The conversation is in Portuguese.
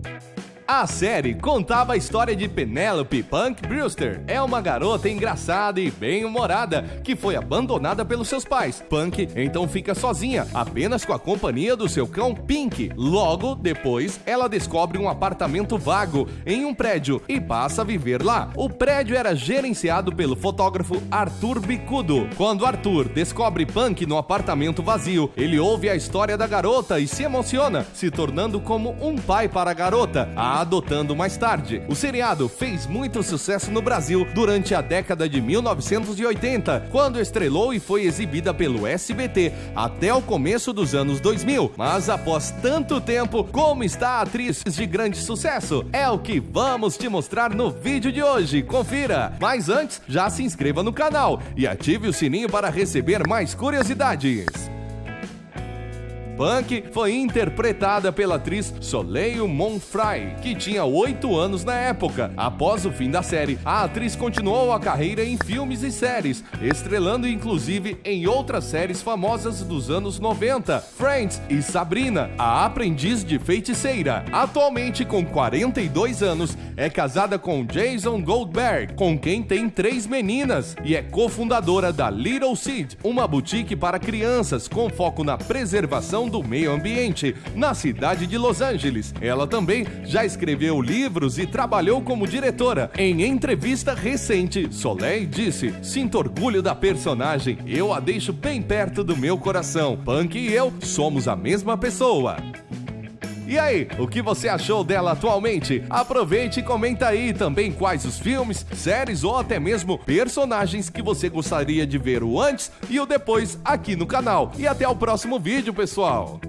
A série contava a história de Penelope Punk Brewster. É uma garota engraçada e bem-humorada que foi abandonada pelos seus pais. Punk então fica sozinha, apenas com a companhia do seu cão Pink. Logo depois, ela descobre um apartamento vago em um prédio e passa a viver lá. O prédio era gerenciado pelo fotógrafo Arthur Bicudo. Quando Arthur descobre Punk no apartamento vazio, ele ouve a história da garota e se emociona, se tornando como um pai para a garota, adotando mais tarde. O seriado fez muito sucesso no Brasil durante a década de 1980, quando estrelou e foi exibida pelo SBT até o começo dos anos 2000. Mas após tanto tempo, como está a atriz de grande sucesso? É o que vamos te mostrar no vídeo de hoje. Confira! Mas antes, já se inscreva no canal e ative o sininho para receber mais curiosidades. Punk foi interpretada pela atriz Soleil Monfray, que tinha 8 anos na época. Após o fim da série, a atriz continuou a carreira em filmes e séries, estrelando inclusive em outras séries famosas dos anos 90, Friends e Sabrina, a aprendiz de feiticeira. Atualmente, com 42 anos, é casada com Jason Goldberg, com quem tem 3 meninas, e é cofundadora da Little Seed, uma boutique para crianças com foco na preservação do meio ambiente, na cidade de Los Angeles. Ela também já escreveu livros e trabalhou como diretora. Em entrevista recente, Soleil disse: "Sinto orgulho da personagem, eu a deixo bem perto do meu coração. Punk e eu somos a mesma pessoa." E aí, o que você achou dela atualmente? Aproveite e comenta aí também quais os filmes, séries ou até mesmo personagens que você gostaria de ver o antes e o depois aqui no canal. E até o próximo vídeo, pessoal!